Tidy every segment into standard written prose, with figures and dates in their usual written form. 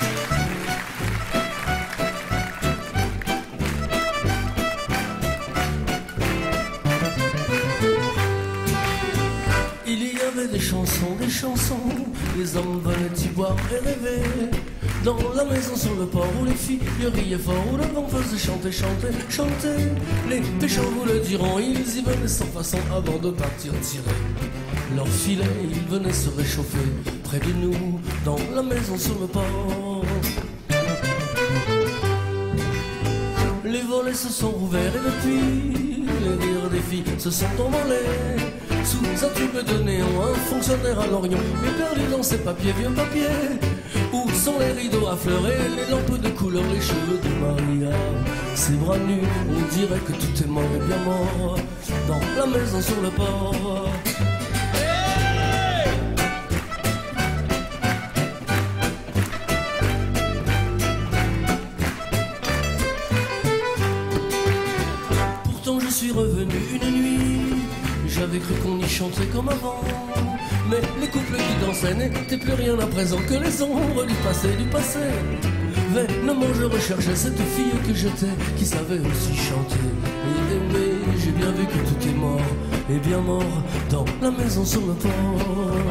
Il y avait des chansons, les hommes venaient y boire et rêver. Dans la maison sur le port où les filles riaient fort, où le vent faisait chanter, chanter, chanter. Les pêcheurs vous le diront, ils y venaient sans façon avant de partir tirer leur filet. Ils venaient se réchauffer près de nous, dans la maison sur le port. Les volets se sont rouverts et depuis, les rires des filles se sont envolés. Sous un tube de néon, un fonctionnaire à Lorient est perdu dans ses papiers, vieux papiers. Où sont les rideaux à fleurer, les lampes de couleur, les cheveux de Maria, ses bras nus, on dirait que tout est mort et bien mort dans la maison sur le port. Pourtant je suis revenu une nuit, j'avais cru qu'on y chantait comme avant. Mais les couples qui dansaient n'étaient plus rien à présent que les ombres du passé, du passé. Vainement je recherchais cette fille que j'étais, qui savait aussi chanter et aimer. J'ai bien vu que tout est mort, et bien mort, dans la maison sur le port.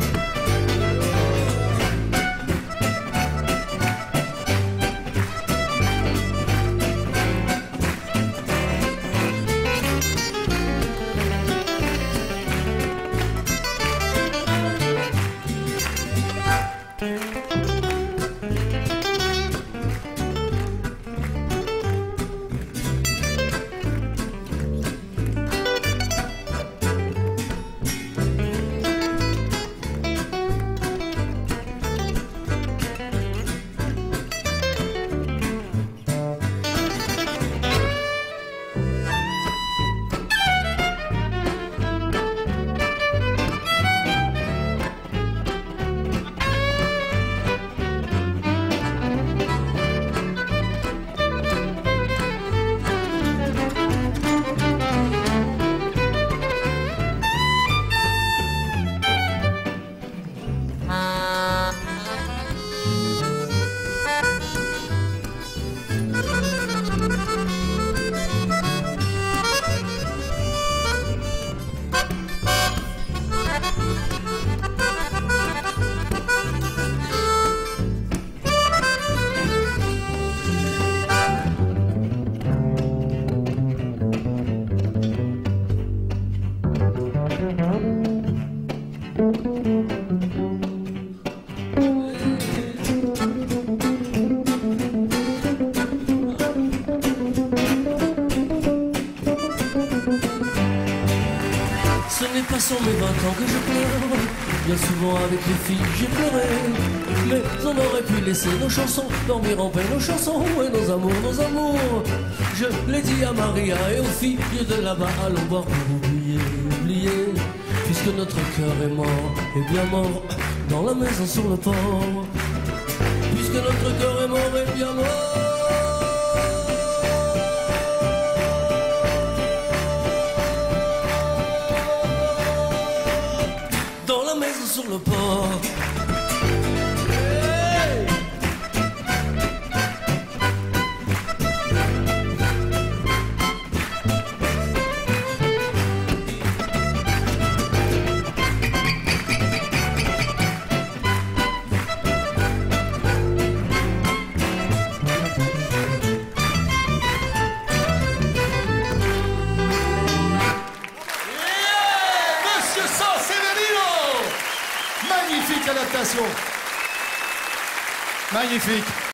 Ce n'est pas sur mes 20 ans que je pleure, bien souvent avec les filles j'ai pleuré. Mais on aurait pu laisser nos chansons dormir en paix, nos chansons et nos amours, nos amours. Je l'ai dit à Maria et aux filles de là-bas, allons boire pour oublier, oublier. Puisque notre cœur est mort, et bien mort, dans la maison sur le port. Puisque notre cœur est mort et bien mort. Sur le port. Hey! Magnifique adaptation. Magnifique.